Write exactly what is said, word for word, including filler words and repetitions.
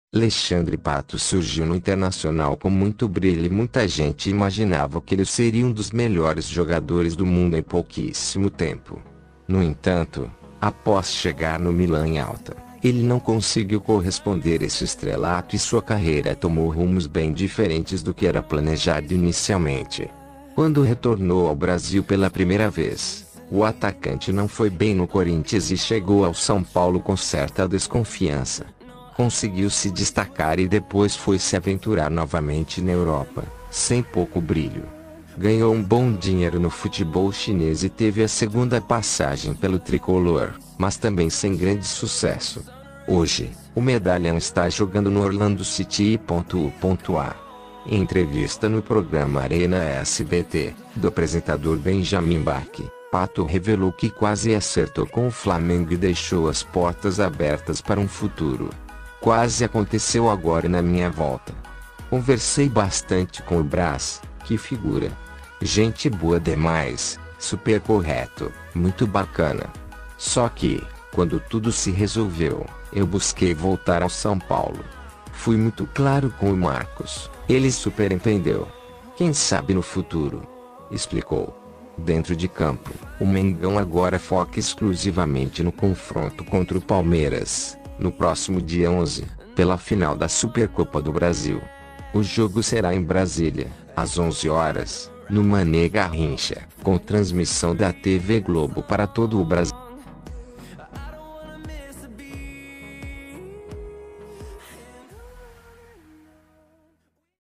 Alexandre Pato surgiu no Internacional com muito brilho e muita gente imaginava que ele seria um dos melhores jogadores do mundo em pouquíssimo tempo. No entanto, após chegar no Milan em alta, ele não conseguiu corresponder a esse estrelato e sua carreira tomou rumos bem diferentes do que era planejado inicialmente. Quando retornou ao Brasil pela primeira vez, o atacante não foi bem no Corinthians e chegou ao São Paulo com certa desconfiança. Conseguiu se destacar e depois foi se aventurar novamente na Europa, sem pouco brilho. Ganhou um bom dinheiro no futebol chinês e teve a segunda passagem pelo tricolor, mas também sem grande sucesso. Hoje, o medalhão está jogando no Orlando City. A. Em entrevista no programa Arena S B T, do apresentador Benjamin Bach, Pato revelou que quase acertou com o Flamengo e deixou as portas abertas para um futuro. Quase aconteceu agora na minha volta. Conversei bastante com o Brás, que figura. Gente boa demais, super correto, muito bacana. Só que, quando tudo se resolveu, eu busquei voltar ao São Paulo. Fui muito claro com o Marcos, ele super entendeu. Quem sabe no futuro? Explicou. Dentro de campo, o Mengão agora foca exclusivamente no confronto contra o Palmeiras, no próximo dia onze, pela final da Supercopa do Brasil. O jogo será em Brasília, às onze horas, no Mané Garrincha, com transmissão da T V Globo para todo o Brasil.